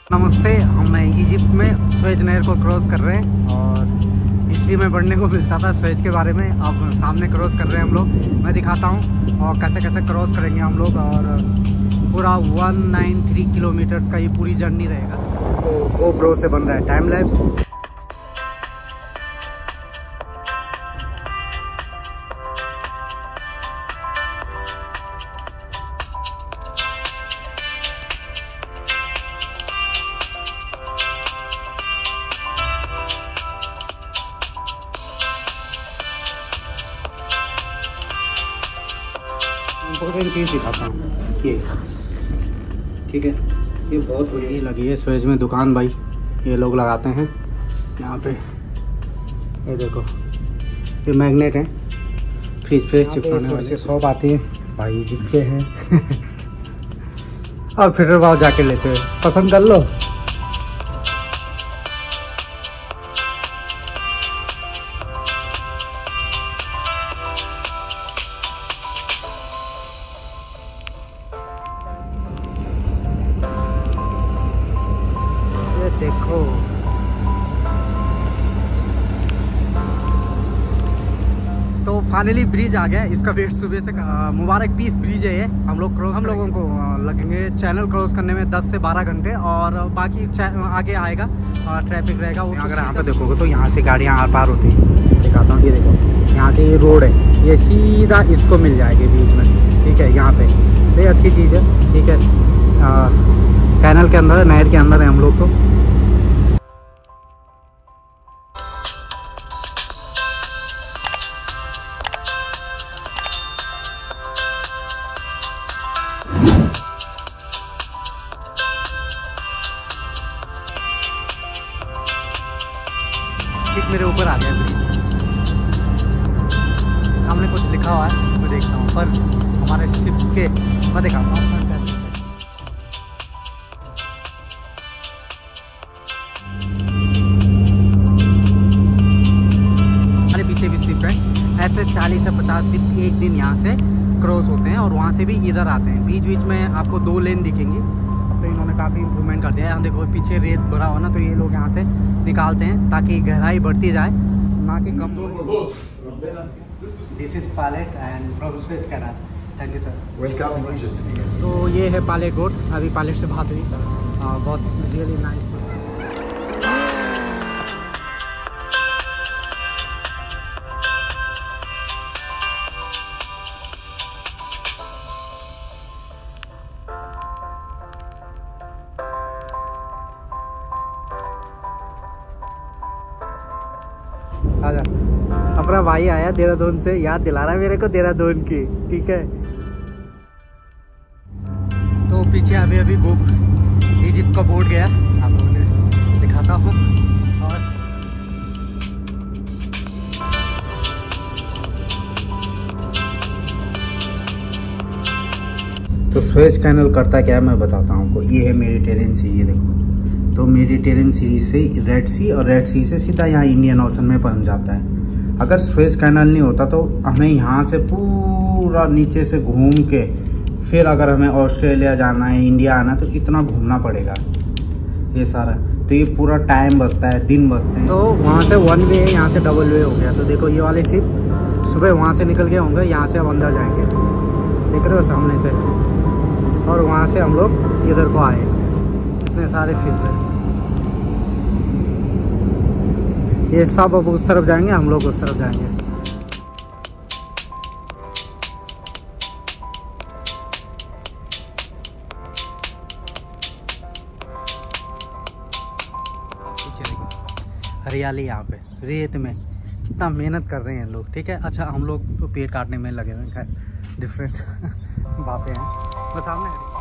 नमस्ते, हम इजिप्ट में स्वेज नहर को क्रॉस कर रहे हैं और हिस्ट्री में पढ़ने को मिलता था स्वेज के बारे में। अब सामने क्रॉस कर रहे हैं हम लोग, मैं दिखाता हूँ और कैसे कैसे क्रॉस करेंगे हम लोग। और पूरा 193 किलोमीटर्स का ये पूरी जर्नी रहेगा। तो GoPro से बन रहा है टाइम लैप्स। इम्पोर्टेंट चीज़ दिखाता हूँ ये, ठीक है। ये बहुत बढ़िया लगी है स्वेज में दुकान भाई, ये लोग लगाते हैं यहाँ पे। ये देखो, ये मैग्नेट है फ्रिज पे चिपकाने वाले। शॉप आती है भाई, इजिप्ट के हैं। अब फिर भाव जाके लेते हैं, पसंद कर लो। देखो तो फाइनली ब्रिज आ गया। इसका वेट सुबह से मुबारक पीस ब्रिज है ये। हम लोगों को लगेंगे चैनल क्रॉस करने में 10 से 12 घंटे और बाकी आगे आएगा ट्रैफिक रहेगा वो। अगर यहाँ पे देखोगे तो यहाँ से गाड़ियाँ आर पार होती हैं, दिखाता हूँ। ये देखो, यहाँ से ये रोड है, ये सीधा इसको मिल जाएगी बीच में, ठीक है। यहाँ पे ये अच्छी चीज़ है, ठीक है। कैनल के अंदर, नहर के अंदर है हम लोग। तो ठीक मेरे ऊपर आ गया ब्रिज। सामने कुछ लिखा हुआ है, मैं देखता हूँ। पर हमारे शिप के मैं दिखाता हूँ। हमारे पीछे भी शिप है। ऐसे 40 से 50 शिप एक दिन यहाँ से क्रॉस होते हैं और वहाँ से भी इधर आते हैं। बीच बीच में आपको 2 लेन दिखेंगी। तो इन्होंने काफ़ी इम्प्रूवमेंट कर दिया है। यहाँ देखो पीछे रेत भरा हो ना, तो ये लोग यहाँ से निकालते हैं ताकि गहराई बढ़ती जाए, ना कि कम। This is pilot and from Suez Canal. Thank you sir, welcome Egypt. तो ये है पायलट बोट। अभी पायलट से बात हुई, बहुत रियली नाइस। आजा, अपना भाई आया देहरादून से, याद दिला रहा है मेरे को देहरादून की, ठीक है। तो पीछे अभी इजिप्ट का बोट गया, आप लोगों ने दिखाता हूँ। और तो स्वेज कैनल करता क्या है मैं बताता हूँ आपको। ये है मेडिटेरियन सी, ये देखो। तो मेडिटेरियन सी से रेड सी और रेड सी से सीधा यहाँ इंडियन ओशन में पहुँच जाता है। अगर स्वेज कैनल नहीं होता तो हमें यहाँ से पूरा नीचे से घूम के फिर अगर हमें ऑस्ट्रेलिया जाना है, इंडिया आना है, तो इतना घूमना पड़ेगा ये सारा। तो ये पूरा टाइम बचता है, दिन बचते हैं। तो वहाँ से 1 वे है, यहाँ से डबल वे हो गया। तो देखो ये वाले शिप सुबह वहाँ से निकल गए होंगे, यहाँ से अब अंदर जाएंगे, देख रहे हो सामने से। और वहाँ से हम लोग इधर को आए। कितने सारे शिप हैं, ये सब अब उस तरफ जाएंगे, हम लोग उस तरफ जाएंगे। हरियाली यहाँ पे रेत में, कितना मेहनत कर रहे हैं लोग, ठीक है। अच्छा, हम लोग तो पेड़ काटने में लगे हुए हैं, खैर डिफरेंट बातें हैं। बस सामने